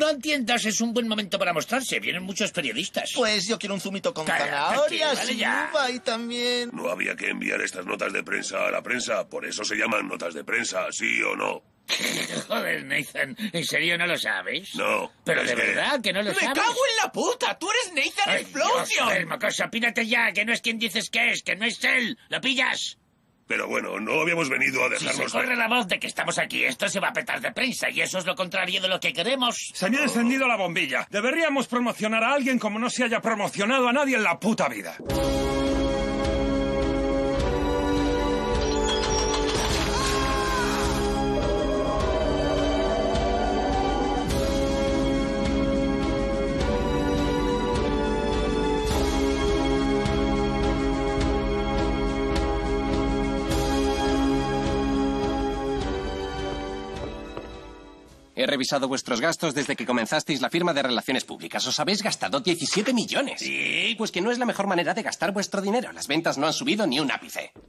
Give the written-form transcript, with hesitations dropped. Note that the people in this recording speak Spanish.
No entiendas, es un buen momento para mostrarse. Vienen muchos periodistas. Pues yo quiero un zumito con Cállate, zanahorias vale y ya. uva y también... No había que enviar estas notas de prensa a la prensa, por eso se llaman notas de prensa, ¿sí o no? Joder, Nathan, ¿en serio no lo sabes? No. Pero es de que- verdad que no lo ¡Me sabes. cago en la puta! ¡Tú eres Nathan ¡Ay, Dios, Explosion! joder, mocoso, pínate ya, que no es quien dices que es, que no es él. ¿Lo pillas? Pero bueno, no habíamos venido a Si se dejarnos... corre la voz de que estamos aquí, esto se va a petar de prensa y eso es lo contrario de lo que queremos. Se me ha encendido la bombilla. Deberíamos promocionar a alguien como no se haya promocionado a nadie en la puta vida. He revisado vuestros gastos desde que comenzasteis la firma de relaciones públicas. Os habéis gastado 17 millones. ¿Sí? Pues que no es la mejor manera de gastar vuestro dinero. Las ventas no han subido ni un ápice.